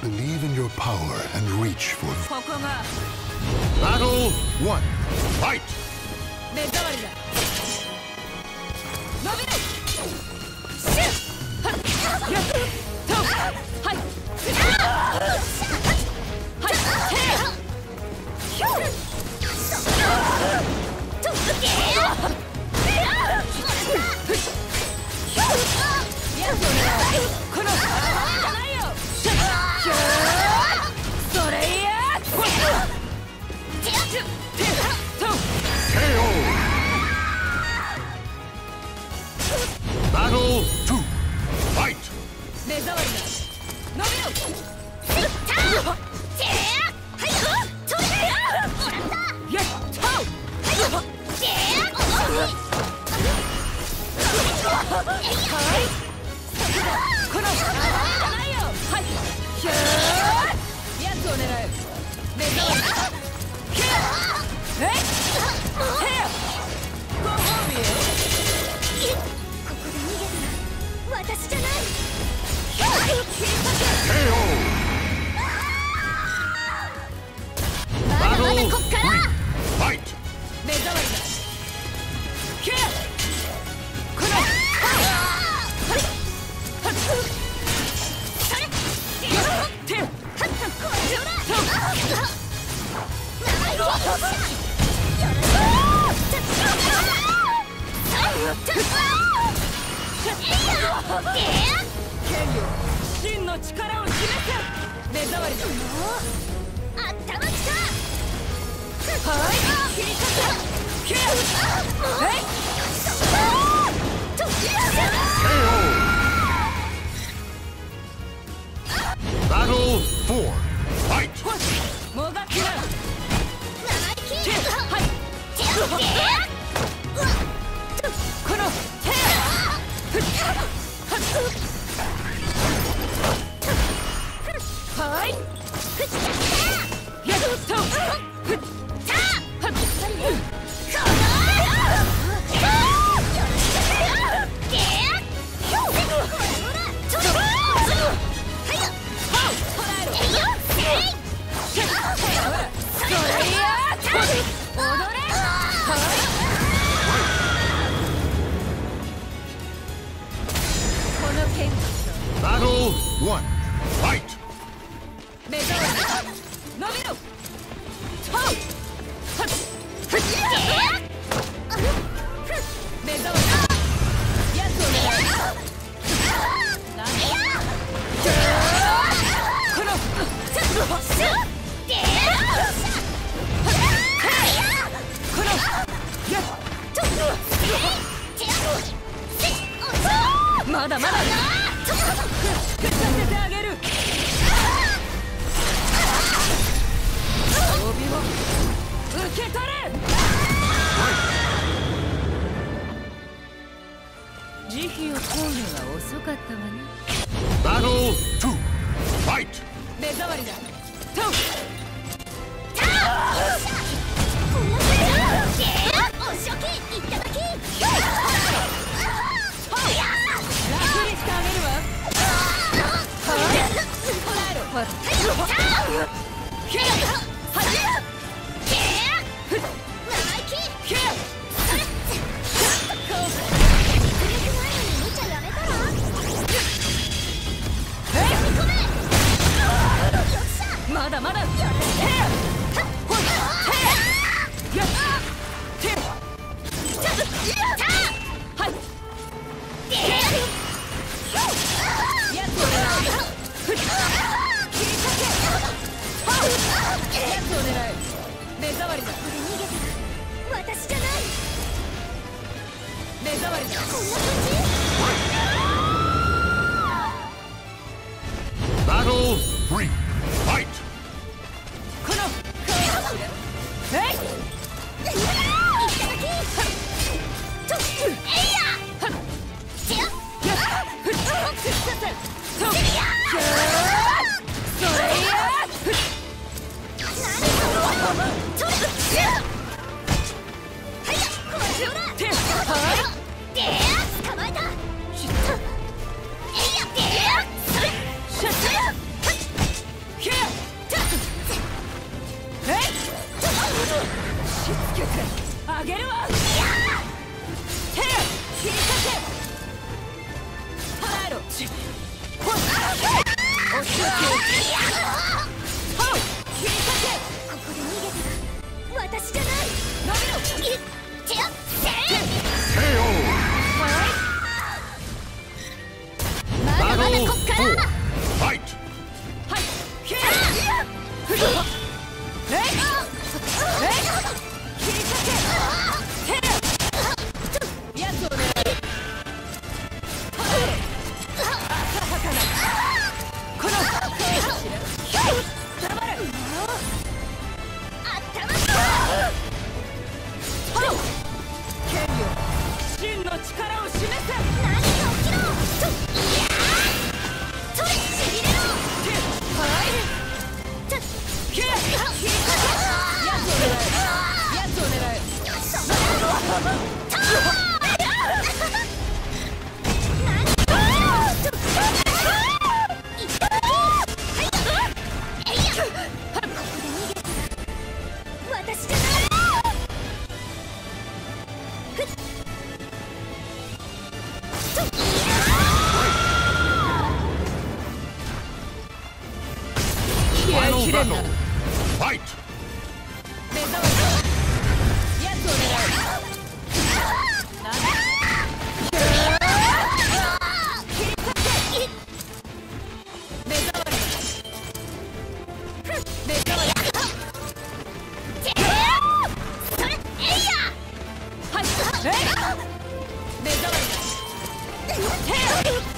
Believe in your power and reach for Battle 1. Fight! 目障りだ。伸びる。シュッ。はっ。やっ。と。はい。はい。へい。ひょう。と。けや。やっとね。この。じゃないよ。それや。 Battle 2. Fight! 目障りだ。伸びろ。やっと。この。じゃないよ。はい。やつを狙う。目障りだ。えい。ご褒美よ。 ここで逃げたら私じゃない。まだまだこっから。 Fight! 目障りだ。ケア。この。剣よ、真の力を示せ。目障りだ。 頭きた。 はい。切りかけ。ケア。はい。 Battle 4. Fight! もがきな。はい。この。はい。やっと。 Battle 1. Fight! 目障りだ。伸びろ。目障りだ。やつを狙う。この。この。やっ。まだまだ。させてあげる。帯を受け取れ。慈悲を問うのが遅かったわね。 Battle 2. Fight! 目障りだ。と。 お仕置きいただき。 楽にしてあげるわ。まだまだ。目障りだ。 私じゃない。 目障りだ。 こんな感じ。 Battle 3. Fight! この。えい。 いただき。と。えいや。てや。それや。捕まえた。 私じゃない。伸びろ。てやっ KO! まだまだ Battle こっから 4! Fight! 真の力を示せ。 何が起きろ。いやーそれしびれろ。 やつを狙え。 私じゃない。 Final battle! Fight! 目覚まし。やつを狙え。目覚まし。目覚まし。 それえいや。 はい。目覚まし。